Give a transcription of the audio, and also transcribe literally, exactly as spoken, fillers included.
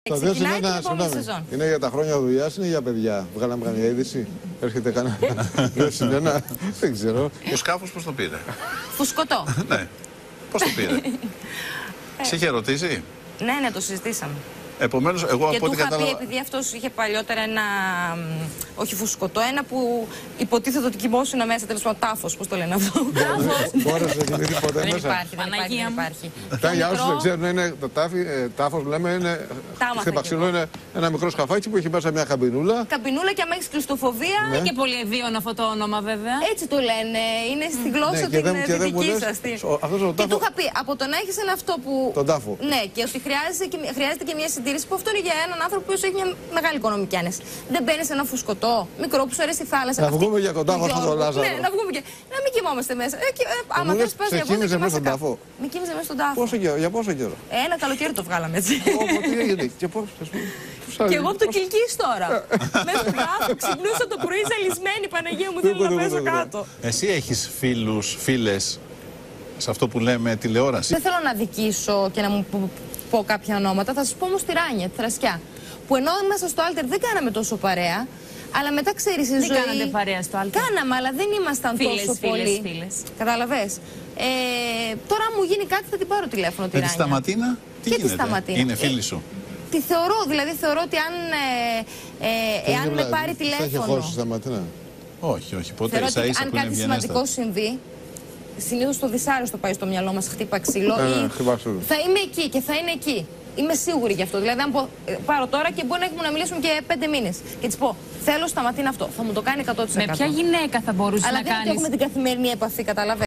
Ξεκινάει την επόμενη σεζόν. Είναι για τα χρόνια δουλειά, είναι για παιδιά. Βγάλαμε καμία είδηση. Έρχεται κανένα. Συνένα. Δεν ξέρω. Ο σκάφος πώς το πήρε? Φουσκωτό. Ναι. Πώς το πήρε? Σε είχε ρωτήσει? Ναι, ναι, το συζητήσαμε. Επομένως, εγώ και από ό,τι του είχα κατάλαβα... πει, επειδή αυτός είχε παλιότερα ένα, όχι φουσκωτό, ένα που υποτίθεται ότι κοιμόσουν μέσα, τέλος πάντων, τάφος, πώς το λένε αυτό. Μπόρεσε να κοιμηθεί ποτέ Δεν μέσα? υπάρχει, δεν υπάρχει, δεν υπάρχει. Τα για όσους δεν ξέρουν, είναι το τάφι, ε, τάφος λέμε, είναι, χτυπαξιλό, είναι ένα μικρό σκαφάκι που έχει μέσα μια καμπινούλα. Καμπινούλα και άμα έχεις κλειστοφοβία. Είναι και πολύ ευίωνο αυτό το όνομα, βέβαια. Έτσι το λένε, είναι στη γλώσσα την δυτική σας. Και του είχα πει, από το να έχεις ένα αυτό που... Τον τάφο. Ναι, και ότι χρειάζεται και μια συντήρηση που αυτό είναι για έναν άνθρωπο που έχει μια μεγάλη οικονομική άνεση. Δεν μπαίνεις ένα φουσκωτό, μικρό που σου αρέσει η θάλασσα. Να βγούμε για κοντά μας τον Λάζαρο. Ναι, να βγούμε και. Να μην κοιμόμαστε μέσα. Ε, και, ε, άμα θες πας για κοίμιζε μέσα στον τάφο. Μη κοίμιζε μέσα στον τάφο. Πόσο καιρό, για πόσο καιρό? Ένα καλοκαίρι το βγάλαμε έτσι. Όπω τι έγινε. Και πώς, και εγώ από το Κιλκής τώρα. Μέσα στον τάφο ξυπνούσα το πρωί ζαλισμένη, Παναγία μου, θέλω να πέσω κάτω. Εσύ έχεις φίλους, φίλες σε αυτό που λέμε τηλεόραση? Δεν θέλω να δικήσω και να μου πω κάποια ονόματα, θα σας πω όμως τη Ράνια, τη Θρασκιά. Που ενώ μέσα στο Άλτερ δεν κάναμε τόσο παρέα, αλλά μετά ξέρεις η ζωή... Δεν κάνατε παρέα στο Άλτερ? Κάναμε, αλλά δεν ήμασταν φίλες, τόσο φίλες, πολύ. Φίλες. Καταλαβες. Ε, τώρα αν μου γίνει κάτι θα την πάρω τηλέφωνο τη Με Ράνια. τη Σταματίνα, τι και γίνεται? Τη Σταματίνα. Είναι φίλη σου? Ε, τη θεωρώ, δηλαδή θεωρώ ότι αν, ε, ε, εάν με πάρει τηλέφωνο... Θα έχει χώσει στη Σταματίνα? Όχι, όχι, ποτέ. Θεωρώ Ίσα ότι ίσα αν που είναι κάτι ευγενέστατη. σημαντικό συμβεί, συνήθως το δυσάρεστο πάει στο μυαλό μας, χτύπα ξύλο. Ε, ή... ναι, χτύπα ξύλο. Θα είμαι εκεί και θα είναι εκεί. Είμαι σίγουρη γι' αυτό. Δηλαδή, αν πω, πάρω τώρα και μπορεί να έχουμε να μιλήσουμε και πέντε μήνες. Και τη πω, θέλω Σταματίνα αυτό. Θα μου το κάνει εκατό τοις εκατό. Με ποια γυναίκα θα μπορούσε αλλά να κάνει. Αλλά δεν έχουμε την καθημερινή επαφή, καταλαβαίνετε.